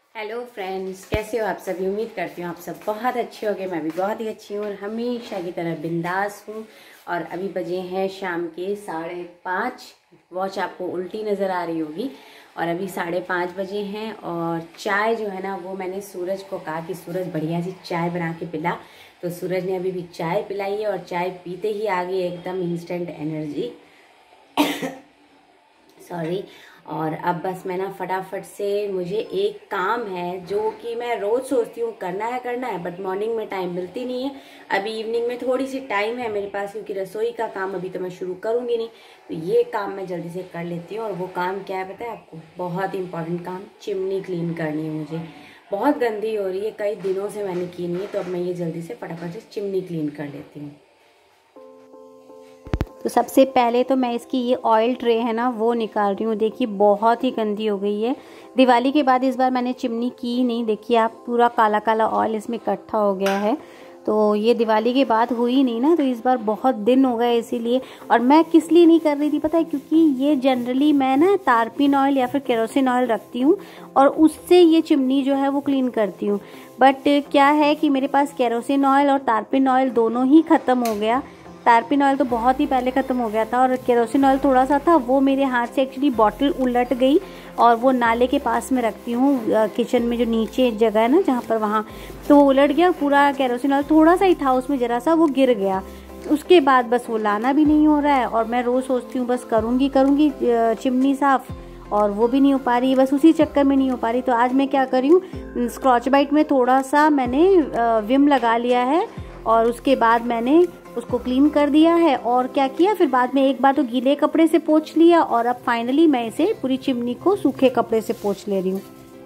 Hello friends, कैसे हो आप सभी। उम्मीद करती हूँ आप सब बहुत अच्छे होंगे। मैं भी बहुत ही अच्छी हूँ और हमेशा की तरह बिंदास हूँ। और अभी बजे हैं शाम के 5:30। वॉच आपको उल्टी नज़र आ रही होगी। और अभी 5:30 बजे हैं और चाय जो है ना वो मैंने सूरज को कहा कि सूरज बढ़िया सी चाय बना के पिला। तो सूरज ने अभी भी चाय पिलाई है और चाय पीते ही आ गई एकदम इंस्टेंट एनर्जी। सॉरी। और अब बस मैं ना फटाफट से, मुझे एक काम है जो कि मैं रोज सोचती हूँ करना है बट मॉर्निंग में टाइम मिलती नहीं है। अभी इवनिंग में थोड़ी सी टाइम है मेरे पास क्योंकि रसोई का काम अभी तो मैं शुरू करूँगी नहीं। तो ये काम मैं जल्दी से कर लेती हूँ। और वो काम क्या है पता है आपको? बहुत इंपॉर्टेंट काम, चिमनी क्लीन करनी है मुझे। बहुत गंदी हो रही है, कई दिनों से मैंने की नहीं है। तो अब मैं ये जल्दी से फटाफट से चिमनी क्लीन कर लेती हूँ। तो सबसे पहले तो मैं इसकी ये ऑयल ट्रे है ना वो निकाल रही हूँ। देखिए बहुत ही गंदी हो गई है। दिवाली के बाद इस बार मैंने चिमनी की नहीं। देखिए आप, पूरा काला काला ऑयल इसमें इकट्ठा हो गया है। तो ये दिवाली के बाद हुई नहीं ना, तो इस बार बहुत दिन हो गए इसीलिए। और मैं किस लिए नहीं कर रही थी पता है? क्योंकि ये जनरली मैं ना तारपीन ऑयल या फिर केरोसिन ऑयल रखती हूँ और उससे ये चिमनी जो है वो क्लीन करती हूँ। बट क्या है कि मेरे पास केरोसिन ऑयल और तारपीन ऑयल दोनों ही ख़त्म हो गया। तारपीन ऑयल तो बहुत ही पहले ख़त्म हो गया था और केरोसिन ऑयल थोड़ा सा था, वो मेरे हाथ से एक्चुअली बॉटल उलट गई और वो नाले के पास में रखती हूँ किचन में, जो नीचे जगह है ना जहाँ पर, वहाँ। तो वो उलट गया, पूरा केरोसिन ऑयल थोड़ा सा ही था उसमें, ज़रा सा वो गिर गया। उसके बाद बस वो लाना भी नहीं हो रहा है। और मैं रोज़ सोचती हूँ बस करूँगी चिमनी साफ़, और वो भी नहीं हो पा रही, बस उसी चक्कर में नहीं हो पा रही। तो आज मैं क्या कर रही हूँ, स्क्रॉच बाइट में थोड़ा सा मैंने विम लगा लिया है और उसके बाद मैंने उसको क्लीन कर दिया है। और क्या किया फिर बाद में, एक बार तो गीले कपड़े से पोंछ लिया और अब फाइनली मैं इसे पूरी चिमनी को सूखे कपड़े से पोंछ ले रही हूँ।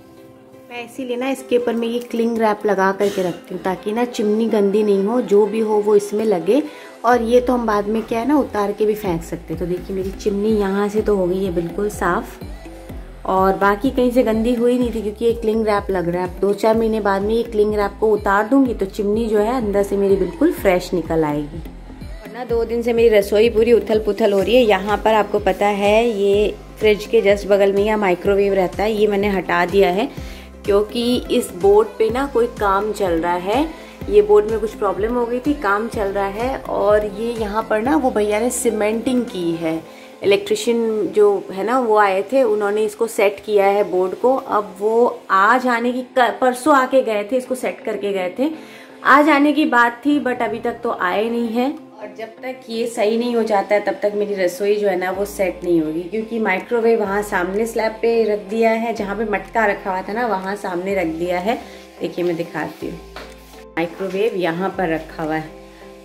मैं इसीलिए ना इसके ऊपर में ये क्लिंग रैप लगा करके रखती हूँ ताकि ना चिमनी गंदी नहीं हो, जो भी हो वो इसमें लगे। और ये तो हम बाद में क्या है ना उतार के भी फेंक सकते। तो देखिए मेरी चिमनी यहाँ से तो हो गई है बिल्कुल साफ़, और बाकी कहीं से गंदी हुई नहीं थी क्योंकि ये क्लिंग रैप लग रहा है। अब 2-4 महीने बाद में ये क्लिंग रैप को उतार दूंगी तो चिमनी जो है अंदर से मेरी बिल्कुल फ्रेश निकल आएगी। और ना 2 दिन से मेरी रसोई पूरी उथल पुथल हो रही है। यहाँ पर आपको पता है ये फ्रिज के जस्ट बगल में यहाँ माइक्रोवेव रहता है, ये मैंने हटा दिया है क्योंकि इस बोर्ड पे ना कोई काम चल रहा है। ये बोर्ड में कुछ प्रॉब्लम हो गई थी, काम चल रहा है। और ये यहाँ पर ना वो भैया ने सीमेंटिंग की है, इलेक्ट्रिशियन जो है ना वो आए थे, उन्होंने इसको सेट किया है बोर्ड को। अब वो आज आने की, परसों आके गए थे, इसको सेट करके गए थे। आज आने की बात थी बट अभी तक तो आए नहीं है। और जब तक ये सही नहीं हो जाता है तब तक मेरी रसोई जो है ना वो सेट नहीं होगी, क्योंकि माइक्रोवेव वहाँ सामने स्लैब पे रख दिया है, जहाँ पे मटका रखा हुआ था ना वहाँ सामने रख दिया है। देखिए मैं दिखाती हूँ, माइक्रोवेव यहाँ पर रखा हुआ है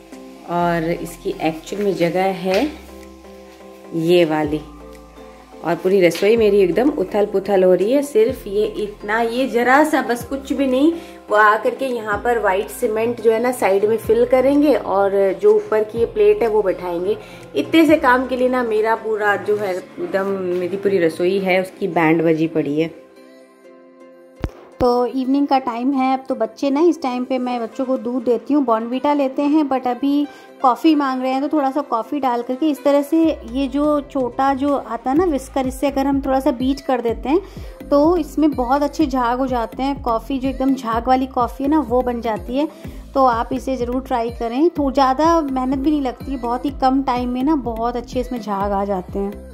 और इसकी एक्चुअल में जगह है ये वाली। और पूरी रसोई मेरी एकदम उथल पुथल हो रही है। सिर्फ ये इतना, ये जरा सा, बस कुछ भी नहीं, वो आकर के यहाँ पर वाइट सीमेंट जो है ना साइड में फिल करेंगे और जो ऊपर की ये प्लेट है वो बैठाएंगे। इतने से काम के लिए ना मेरा पूरा जो है एकदम, मेरी पूरी रसोई है उसकी बैंड बजी पड़ी है। तो इवनिंग का टाइम है। अब तो बच्चे ना, इस टाइम पे मैं बच्चों को दूध देती हूँ, बॉर्नवीटा लेते हैं, बट अभी कॉफ़ी मांग रहे हैं तो थोड़ा सा कॉफ़ी डाल करके इस तरह से, ये जो छोटा जो आता है ना विस्कर, इससे अगर हम थोड़ा सा बीट कर देते हैं तो इसमें बहुत अच्छे झाग हो जाते हैं। कॉफ़ी जो एकदम झाग वाली कॉफ़ी है ना वो बन जाती है। तो आप इसे ज़रूर ट्राई करें। तो ज़्यादा मेहनत भी नहीं लगती, बहुत ही कम टाइम में ना बहुत अच्छे इसमें झाग आ जाते हैं।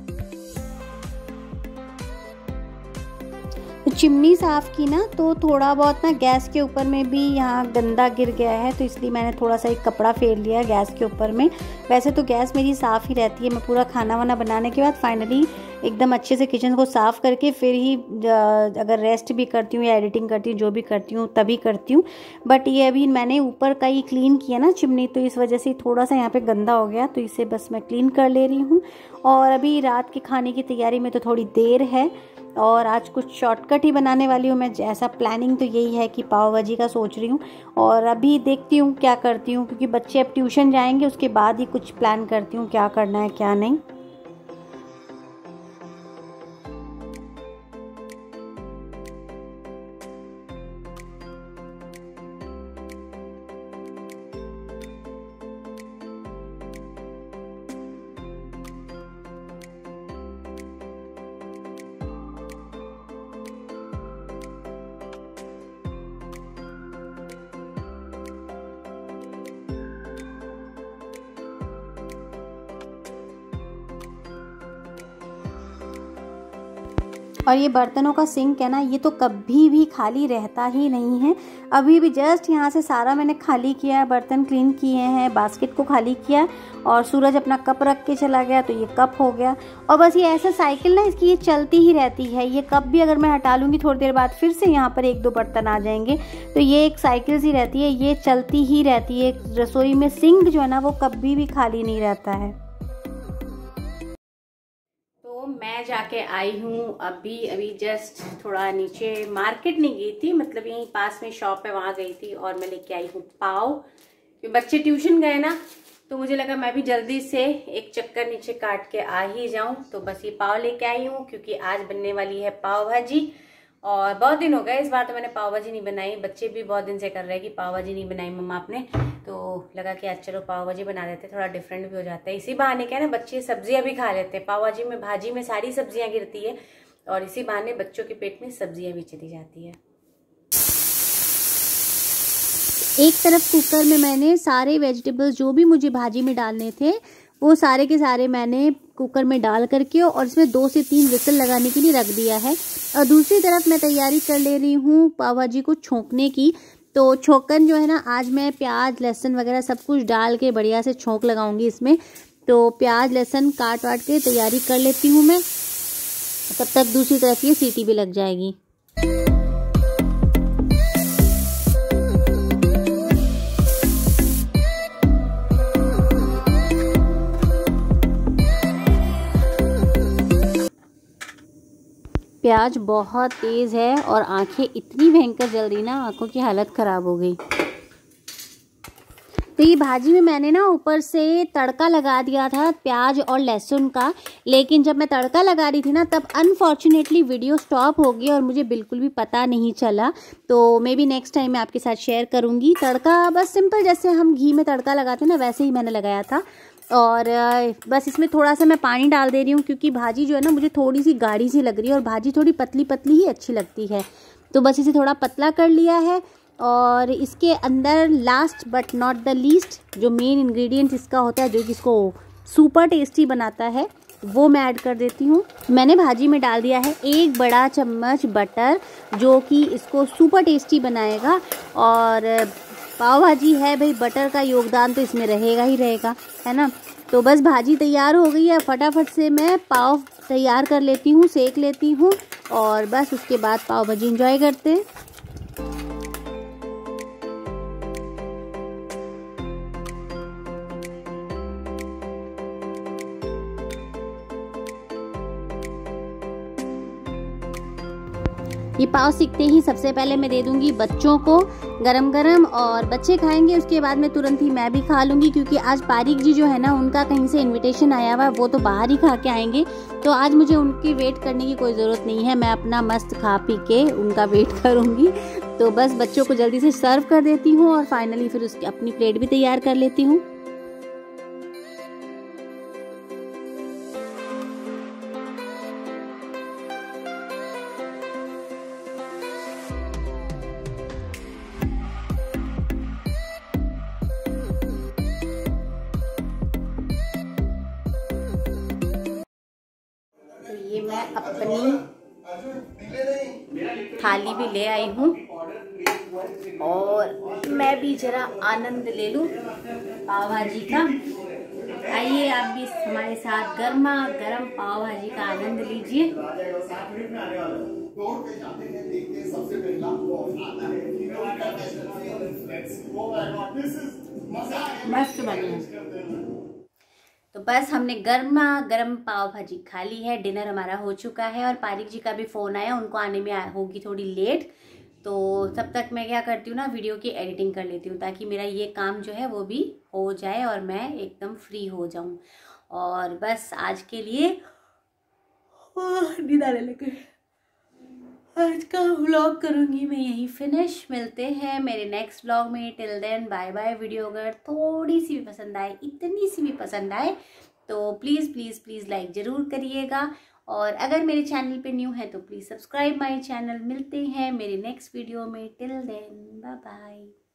तो चिमनी साफ़ की ना तो थोड़ा बहुत ना गैस के ऊपर में भी यहाँ गंदा गिर गया है, तो इसलिए मैंने थोड़ा सा एक कपड़ा फेर लिया गैस के ऊपर में। वैसे तो गैस मेरी साफ़ ही रहती है, मैं पूरा खाना वाना बनाने के बाद फाइनली एकदम अच्छे से किचन को साफ़ करके फिर ही अगर रेस्ट भी करती हूँ या एडिटिंग करती हूँ, जो भी करती हूँ तभी करती हूँ। बट ये अभी मैंने ऊपर का ही क्लीन किया ना चिमनी, तो इस वजह से थोड़ा सा यहाँ पे गंदा हो गया, तो इसे बस मैं क्लीन कर ले रही हूँ। और अभी रात के खाने की तैयारी में तो थोड़ी देर है और आज कुछ शॉर्टकट ही बनाने वाली हूँ मैं। ऐसा प्लानिंग तो यही है कि पाव भाजी का सोच रही हूँ और अभी देखती हूँ क्या करती हूँ, क्योंकि बच्चे अब ट्यूशन जाएंगे, उसके बाद ही कुछ प्लान करती हूँ क्या करना है क्या नहीं। और ये बर्तनों का सिंक है ना, ये तो कभी भी खाली रहता ही नहीं है। अभी भी जस्ट यहाँ से सारा मैंने खाली किया है, बर्तन क्लीन किए हैं, बास्केट को खाली किया और सूरज अपना कप रख के चला गया तो ये कप हो गया। और बस ये ऐसा साइकिल ना इसकी ये चलती ही रहती है। ये कप भी अगर मैं हटा लूँगी थोड़ी देर बाद फिर से यहाँ पर 1-2 बर्तन आ जाएंगे। तो ये एक साइकिल सी रहती है, ये चलती ही रहती है। रसोई में सिंक जो है ना वो कभी भी खाली नहीं रहता है। मैं जाके आई हूँ अभी जस्ट थोड़ा नीचे, मार्केट नहीं गई थी, मतलब यहीं पास में शॉप है वहाँ गई थी और मैं लेके आई हूँ पाव। क्योंकि बच्चे ट्यूशन गए ना तो मुझे लगा मैं भी जल्दी से एक चक्कर नीचे काट के आ ही जाऊँ। तो बस ये पाव लेके आई हूँ क्योंकि आज बनने वाली है पाव भाजी। और बहुत दिन हो गए, इस बार तो मैंने पाव भाजी नहीं बनाई। बच्चे भी बहुत दिन से कर रहे हैं कि पाव भाजी नहीं बनाई मम्मा आपने, तो लगा कि आज चलो पाव भाजी बना देते, थोड़ा डिफरेंट भी हो जाता है। इसी बहाने क्या है ना, बच्चे सब्जियां भी खा लेते हैं। पाव भाजी में सारी सब्जियां गिरती है और इसी बहाने बच्चों के पेट में सब्जियां भी चली जाती है। एक तरफ कुकर में मैंने सारे वेजिटेबल्स जो भी मुझे भाजी में डालने थे वो सारे के सारे मैंने कुकर में डाल करके और इसमें 2 से 3 विसल लगाने के लिए रख दिया है। और दूसरी तरफ मैं तैयारी कर ले रही हूँ पाव भाजी को छोंकने की। तो छोंकन जो है ना, आज मैं प्याज लहसुन वगैरह सब कुछ डाल के बढ़िया से छोंक लगाऊंगी इसमें। तो प्याज लहसुन काट वाट के तैयारी कर लेती हूँ मैं, तब तक दूसरी तरफ ये सीटी भी लग जाएगी। प्याज बहुत तेज़ है और आंखें इतनी भयंकर जल रही ना, आंखों की हालत ख़राब हो गई। तो ये भाजी में मैंने ना ऊपर से तड़का लगा दिया था प्याज और लहसुन का, लेकिन जब मैं तड़का लगा रही थी ना तब अनफॉर्चुनेटली वीडियो स्टॉप हो गई और मुझे बिल्कुल भी पता नहीं चला। तो मे बी नेक्स्ट टाइम मैं आपके साथ शेयर करूँगी। तड़का बस सिंपल जैसे हम घी में तड़का लगाते हैं ना वैसे ही मैंने लगाया था। और बस इसमें थोड़ा सा मैं पानी डाल दे रही हूँ क्योंकि भाजी जो है ना मुझे थोड़ी सी गाढ़ी सी लग रही है और भाजी थोड़ी पतली पतली ही अच्छी लगती है। तो बस इसे थोड़ा पतला कर लिया है और इसके अंदर last but not the least जो मेन इंग्रेडिएंट इसका होता है, जो कि इसको सुपर टेस्टी बनाता है, वो मैं ऐड कर देती हूँ। मैंने भाजी में डाल दिया है 1 बड़ा चम्मच बटर, जो कि इसको सुपर टेस्टी बनाएगा। और पाव भाजी है भाई, बटर का योगदान तो इसमें रहेगा ही रहेगा, है ना। तो बस भाजी तैयार हो गई है, फटाफट से मैं पाव तैयार कर लेती हूँ, सेक लेती हूँ और बस उसके बाद पाव भाजी एंजॉय करते हैं। ये पाव सीखते ही सबसे पहले मैं दे दूंगी बच्चों को गरम गरम, और बच्चे खाएंगे उसके बाद में तुरंत ही मैं भी खा लूँगी, क्योंकि आज पारिक जी जो है ना उनका कहीं से इनविटेशन आया हुआ है, वो तो बाहर ही खा के आएंगे। तो आज मुझे उनकी वेट करने की कोई ज़रूरत नहीं है, मैं अपना मस्त खा पी के उनका वेट करूँगी। तो बस बच्चों को जल्दी से सर्व कर देती हूँ और फाइनली फिर उसकी अपनी प्लेट भी तैयार कर लेती हूँ। ये मैं अपनी थाली भी ले आई हूँ और मैं भी जरा आनंद ले लूँ पाव भाजी का। आइए आप भी हमारे साथ गर्मा गर्म पाव भाजी का आनंद लीजिए। मस्त बनी है। तो बस हमने गर्मा गर्म पाव भाजी खा ली है, डिनर हमारा हो चुका है और पारिक जी का भी फ़ोन आया, उनको आने में होगी थोड़ी लेट। तो तब तक मैं क्या करती हूँ ना, वीडियो की एडिटिंग कर लेती हूँ ताकि मेरा ये काम जो है वो भी हो जाए और मैं एकदम फ्री हो जाऊँ। और बस आज के लिए नींद आने लगी, आज का व्लॉग करूँगी मैं यहीं फिनिश। मिलते हैं मेरे नेक्स्ट व्लॉग में। Till then bye bye. Video अगर थोड़ी सी भी पसंद आए, इतनी सी भी पसंद आए, तो प्लीज़ प्लीज़ प्लीज़ लाइक ज़रूर करिएगा। और अगर मेरे चैनल पे न्यू है तो प्लीज़ सब्सक्राइब माय चैनल। मिलते हैं मेरे नेक्स्ट वीडियो में। Till then bye bye.